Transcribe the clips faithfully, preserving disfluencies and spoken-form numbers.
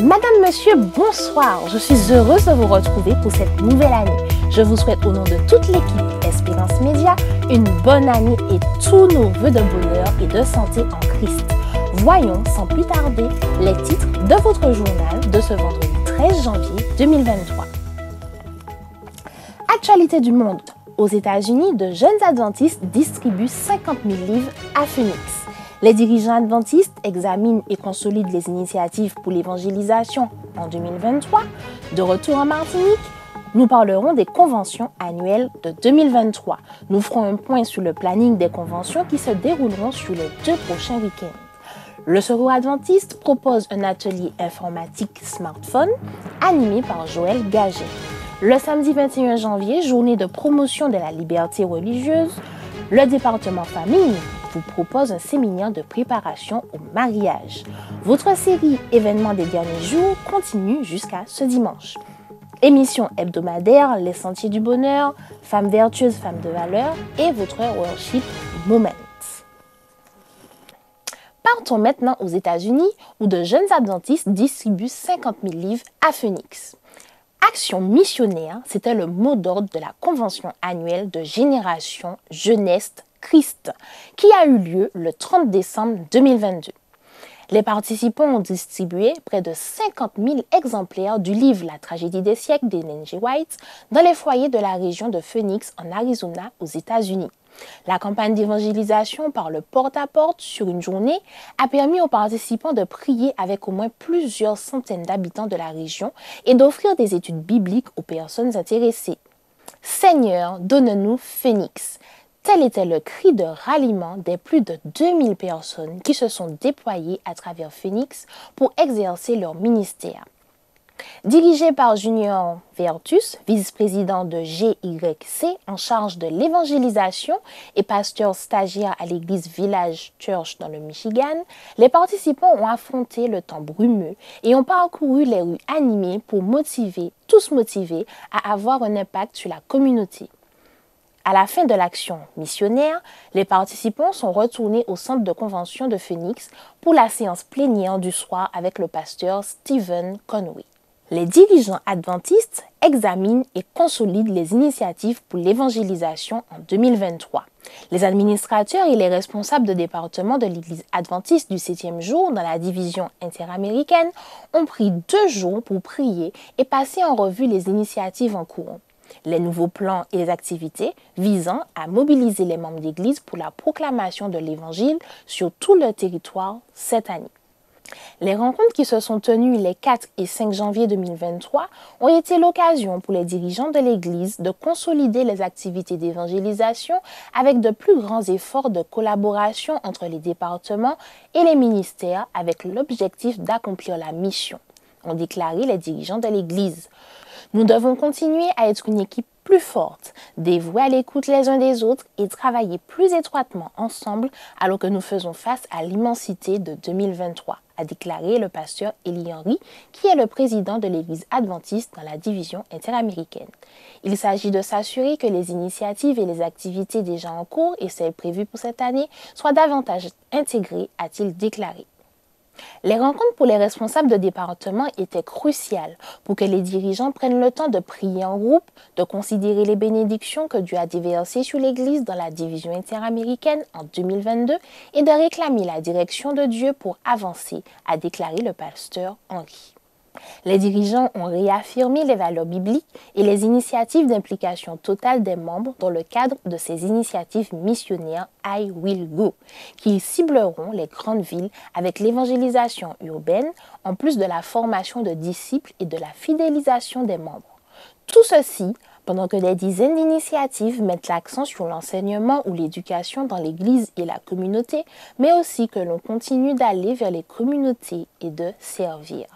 Madame, Monsieur, bonsoir. Je suis heureuse de vous retrouver pour cette nouvelle année. Je vous souhaite au nom de toute l'équipe Espérance Média une bonne année et tous nos vœux de bonheur et de santé en Christ. Voyons sans plus tarder les titres de votre journal de ce vendredi treize janvier deux mille vingt-trois. Actualité du monde. Aux États-Unis, de jeunes adventistes distribuent cinquante mille livres à Phoenix. Les dirigeants adventistes examinent et consolident les initiatives pour l'évangélisation en deux mille vingt-trois. De retour en Martinique, nous parlerons des conventions annuelles de deux mille vingt-trois. Nous ferons un point sur le planning des conventions qui se dérouleront sur les deux prochains week-ends. Le Secours adventiste propose un atelier informatique smartphone animé par Joël Gaget. Le samedi vingt et un janvier, journée de promotion de la liberté religieuse, le département famille vous propose un séminaire de préparation au mariage. Votre série événements des derniers jours continue jusqu'à ce dimanche. Émission hebdomadaire, les sentiers du bonheur, femmes vertueuses, femmes de valeur et votre worship moment. Partons maintenant aux États-Unis où de jeunes adventistes distribuent cinquante mille livres à Phoenix. Action missionnaire, c'était le mot d'ordre de la convention annuelle de Génération Jeunesse Christ, qui a eu lieu le trente décembre deux mille vingt-deux. Les participants ont distribué près de cinquante mille exemplaires du livre La tragédie des siècles d'Ellen G. White dans les foyers de la région de Phoenix en Arizona aux États-Unis. La campagne d'évangélisation par le porte-à-porte sur une journée a permis aux participants de prier avec au moins plusieurs centaines d'habitants de la région et d'offrir des études bibliques aux personnes intéressées. Seigneur, donne-nous Phoenix. Tel était le cri de ralliement des plus de deux mille personnes qui se sont déployées à travers Phoenix pour exercer leur ministère. Dirigé par Junior Vertus, vice-président de G Y C en charge de l'évangélisation et pasteur stagiaire à l'église Village Church dans le Michigan, les participants ont affronté le temps brumeux et ont parcouru les rues animées pour motiver, tous motivés à avoir un impact sur la communauté. À la fin de l'action missionnaire, les participants sont retournés au centre de convention de Phoenix pour la séance plénière du soir avec le pasteur Stephen Conway. Les dirigeants adventistes examinent et consolident les initiatives pour l'évangélisation en deux mille vingt-trois. Les administrateurs et les responsables de département de l'Église adventiste du septième jour dans la division interaméricaine ont pris deux jours pour prier et passer en revue les initiatives en cours. Les nouveaux plans et les activités visant à mobiliser les membres d'Église pour la proclamation de l'Évangile sur tout le territoire cette année. Les rencontres qui se sont tenues les quatre et cinq janvier deux mille vingt-trois ont été l'occasion pour les dirigeants de l'Église de consolider les activités d'évangélisation avec de plus grands efforts de collaboration entre les départements et les ministères avec l'objectif d'accomplir la mission, ont déclaré les dirigeants de l'Église. Nous devons continuer à être une équipe plus forte, dévouée à l'écoute les uns des autres et travailler plus étroitement ensemble alors que nous faisons face à l'immensité de deux mille vingt-trois, a déclaré le pasteur Eli Henry, qui est le président de l'Église adventiste dans la division interaméricaine. Il s'agit de s'assurer que les initiatives et les activités déjà en cours et celles prévues pour cette année soient davantage intégrées, a-t-il déclaré. Les rencontres pour les responsables de département étaient cruciales pour que les dirigeants prennent le temps de prier en groupe, de considérer les bénédictions que Dieu a déversées sur l'Église dans la division interaméricaine en deux mille vingt-deux et de réclamer la direction de Dieu pour avancer, a déclaré le pasteur Henry. Les dirigeants ont réaffirmé les valeurs bibliques et les initiatives d'implication totale des membres dans le cadre de ces initiatives missionnaires I Will Go, qui cibleront les grandes villes avec l'évangélisation urbaine, en plus de la formation de disciples et de la fidélisation des membres. Tout ceci pendant que des dizaines d'initiatives mettent l'accent sur l'enseignement ou l'éducation dans l'Église et la communauté, mais aussi que l'on continue d'aller vers les communautés et de servir.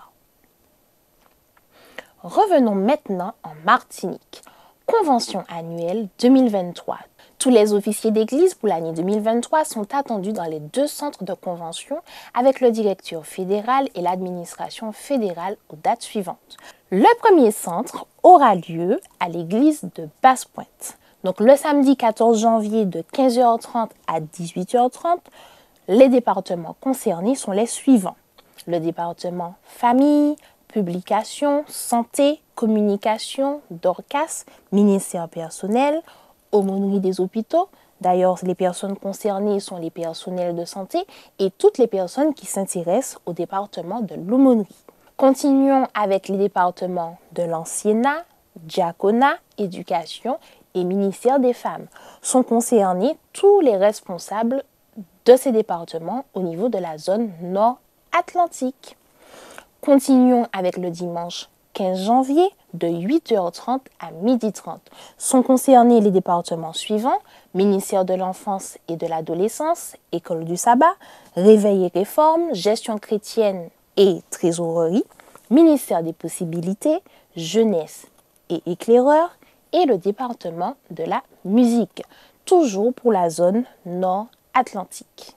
Revenons maintenant en Martinique. Convention annuelle deux mille vingt-trois. Tous les officiers d'église pour l'année deux mille vingt-trois sont attendus dans les deux centres de convention avec le directeur fédéral et l'administration fédérale aux dates suivantes. Le premier centre aura lieu à l'église de Basse-Pointe. Donc le samedi quatorze janvier de quinze heures trente à dix-huit heures trente, les départements concernés sont les suivants. Le département famille, Publication, Santé, Communication, Dorcas, Ministère personnel, Aumônerie des hôpitaux. D'ailleurs, les personnes concernées sont les personnels de santé et toutes les personnes qui s'intéressent au département de l'aumônerie. Continuons avec les départements de l'anciennat, diaconat, éducation et ministère des femmes. Sont concernés tous les responsables de ces départements au niveau de la zone nord-atlantique. Continuons avec le dimanche quinze janvier de huit heures trente à midi trente. Sont concernés les départements suivants: ministère de l'enfance et de l'adolescence, école du sabbat, réveil et réforme, gestion chrétienne et trésorerie, ministère des possibilités, jeunesse et éclaireur et le département de la musique, toujours pour la zone nord-atlantique.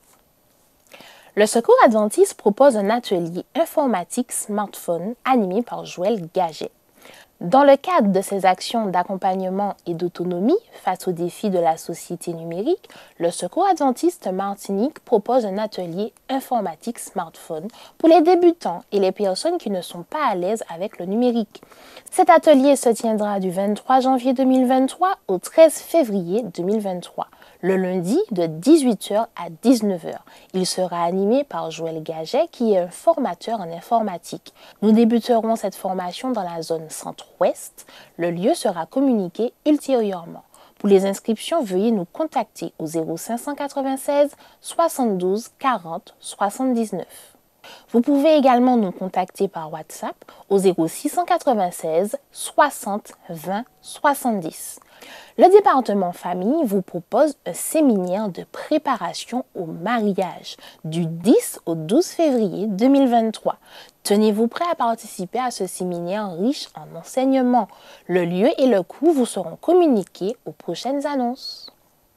Le Secours adventiste propose un atelier informatique smartphone animé par Joël Gaget. Dans le cadre de ses actions d'accompagnement et d'autonomie face aux défis de la société numérique, le Secours adventiste Martinique propose un atelier informatique smartphone pour les débutants et les personnes qui ne sont pas à l'aise avec le numérique. Cet atelier se tiendra du vingt-trois janvier deux mille vingt-trois au treize février deux mille vingt-trois. Le lundi de dix-huit heures à dix-neuf heures. Il sera animé par Joël Gaget qui est un formateur en informatique. Nous débuterons cette formation dans la zone centre-ouest. Le lieu sera communiqué ultérieurement. Pour les inscriptions, veuillez nous contacter au zéro cinq cent quatre-vingt-seize soixante-douze quarante soixante-dix-neuf. Vous pouvez également nous contacter par WhatsApp au zéro six cent quatre-vingt-seize soixante vingt soixante-dix. Le département famille vous propose un séminaire de préparation au mariage du dix au douze février deux mille vingt-trois. Tenez-vous prêt à participer à ce séminaire riche en enseignements. Le lieu et le coût vous seront communiqués aux prochaines annonces.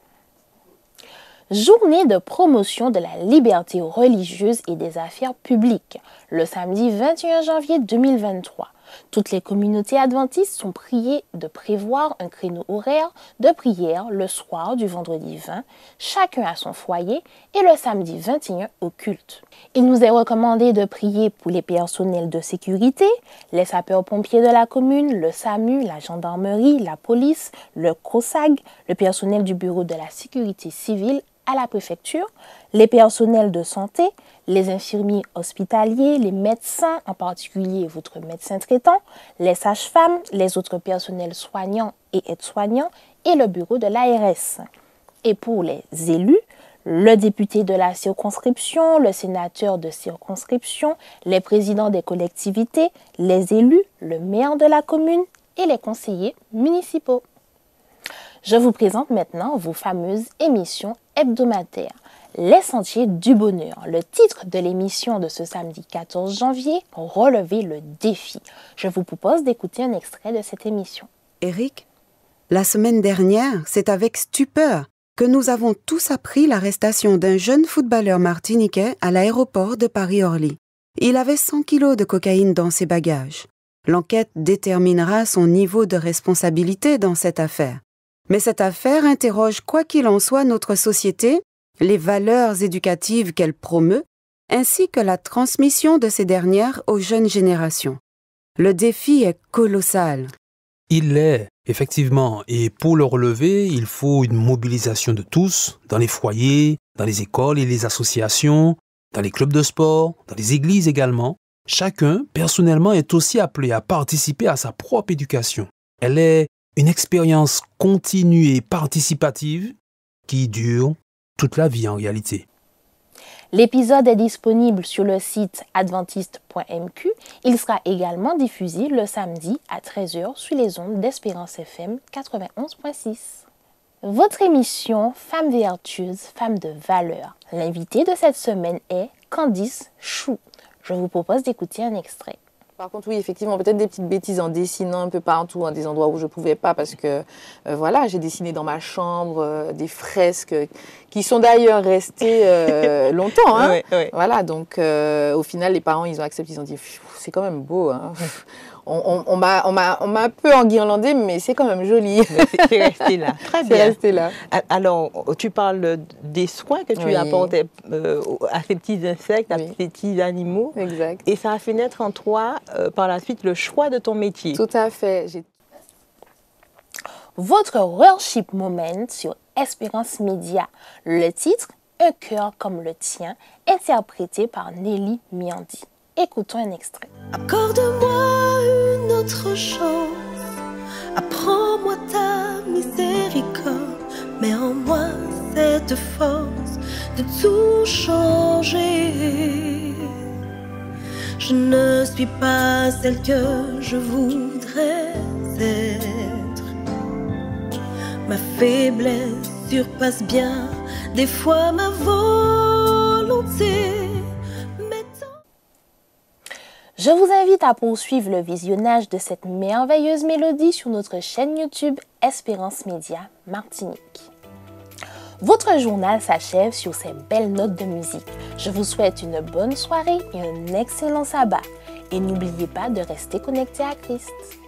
Journée de promotion de la liberté religieuse et des affaires publiques, le samedi vingt et un janvier deux mille vingt-trois. Toutes les communautés adventistes sont priées de prévoir un créneau horaire de prière le soir du vendredi vingt, chacun à son foyer, et le samedi vingt et un au culte. Il nous est recommandé de prier pour les personnels de sécurité, les sapeurs-pompiers de la commune, le SAMU, la gendarmerie, la police, le COSAG, le personnel du bureau de la sécurité civile à la préfecture, les personnels de santé, les infirmiers hospitaliers, les médecins, en particulier votre médecin traitant, les sages-femmes, les autres personnels soignants et aides-soignants et le bureau de l'A R S. Et pour les élus, le député de la circonscription, le sénateur de circonscription, les présidents des collectivités, les élus, le maire de la commune et les conseillers municipaux. Je vous présente maintenant vos fameuses émissions hebdomadaires. Les Sentiers du Bonheur, le titre de l'émission de ce samedi quatorze janvier, relever le défi. Je vous propose d'écouter un extrait de cette émission. Eric, la semaine dernière, c'est avec stupeur que nous avons tous appris l'arrestation d'un jeune footballeur martiniquais à l'aéroport de Paris-Orly. Il avait cent kilos de cocaïne dans ses bagages. L'enquête déterminera son niveau de responsabilité dans cette affaire. Mais cette affaire interroge quoi qu'il en soit notre société, les valeurs éducatives qu'elle promeut, ainsi que la transmission de ces dernières aux jeunes générations. Le défi est colossal. Il l'est, effectivement, et pour le relever, il faut une mobilisation de tous, dans les foyers, dans les écoles et les associations, dans les clubs de sport, dans les églises également. Chacun, personnellement, est aussi appelé à participer à sa propre éducation. Elle est une expérience continue et participative qui dure toute la vie en réalité. L'épisode est disponible sur le site adventiste point m q. Il sera également diffusé le samedi à treize heures sur les ondes d'Espérance F M quatre-vingt-onze point six. Votre émission Femmes vertueuses, femmes de valeur. L'invité de cette semaine est Candice Chou. Je vous propose d'écouter un extrait. Par contre, oui, effectivement, peut-être des petites bêtises en dessinant un peu partout, hein, des endroits où je ne pouvais pas, parce que, euh, voilà, j'ai dessiné dans ma chambre euh, des fresques qui sont d'ailleurs restées euh, longtemps. Hein. Oui, oui. Voilà, donc, euh, au final, les parents, ils ont accepté, ils ont dit, c'est quand même beau, hein. on, on, on m'a un peu enguirlandé, mais c'est quand même joli. C'est resté là. Très bien. C'est resté là. Alors, tu parles des soins que tu oui. apportais euh, à ces petits insectes, à oui. ces petits animaux. Exact. Et ça a fait naître en toi, euh, par la suite, le choix de ton métier. Tout à fait. Votre worship moment sur Espérance Média. Le titre, Un cœur comme le tien, interprété par Nelly Miandi. Écoutons un extrait. Accorde-moi une autre chance, apprends-moi ta miséricorde, mets en moi cette force de tout changer. Je ne suis pas celle que je voudrais être. Ma faiblesse surpasse bien des fois ma volonté. Je vous invite à poursuivre le visionnage de cette merveilleuse mélodie sur notre chaîne YouTube Espérance Média Martinique. Votre journal s'achève sur ces belles notes de musique. Je vous souhaite une bonne soirée et un excellent sabbat. Et n'oubliez pas de rester connecté à Christ.